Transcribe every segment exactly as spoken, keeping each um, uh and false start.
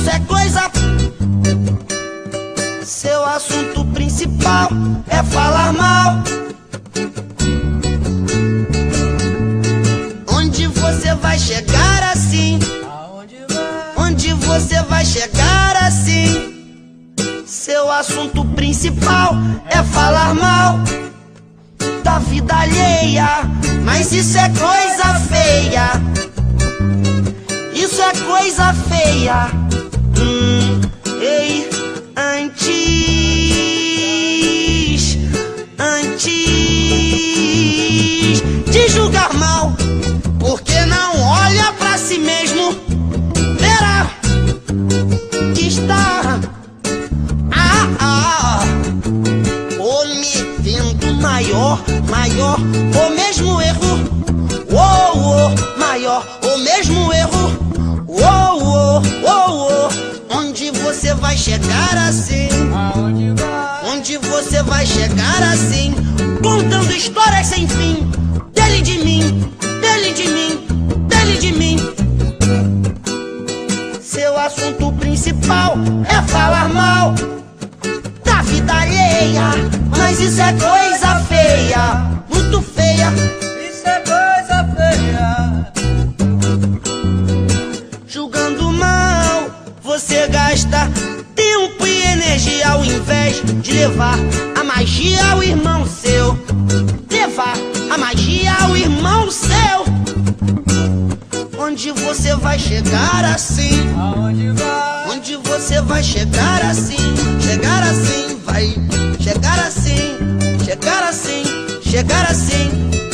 isso é coisa. Seu assunto principal é falar mal. Onde você vai chegar assim? Onde você vai chegar assim? Seu assunto principal é falar mal da vida alheia, mas isso é coisa feia. Isso é coisa feia. Hum, ei, antes, antes de julgar mal, porque não olha pra si mesmo, verá que está ah, ah, cometendo maior, maior, o mesmo erro. Oh, oh, maior, o mesmo erro. Oh, oh, oh, oh. Onde você vai chegar assim? Aonde vai? Onde você vai chegar assim? Contando histórias sem fim, dele de mim, dele de mim, dele de mim. Seu assunto principal é falar mal da vida alheia, mas isso é coisa feia, muito feia. Isso é coisa feia. Julgando mal, você gasta tempo e energia ao invés de levar a magia ao irmão seu. Levar a magia ao irmão seu. Onde você vai chegar assim? Aonde vai? Onde você vai chegar assim? Chegar assim, vai chegar assim, chegar assim, chegar assim.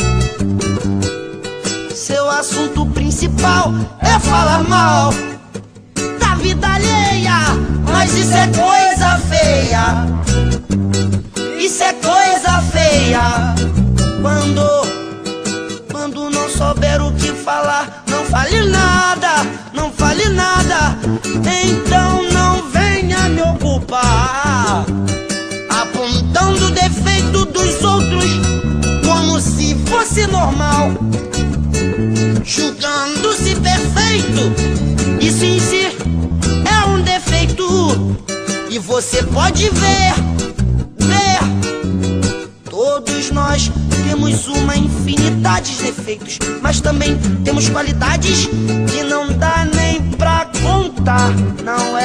Seu assunto principal é falar mal da vida alheia, mas isso é coisa feia. Isso é coisa feia. Quando, quando não souber o que falar, não fale nada, não fale nada. Então não venha me ocupar apontando o defeito dos outros como se fosse normal, julgando-se perfeito. Isso em si é um defeito. E você pode ver, ver. Todos nós temos uma infinidade de defeitos, mas também temos qualidades que não dá nem pra contar. Não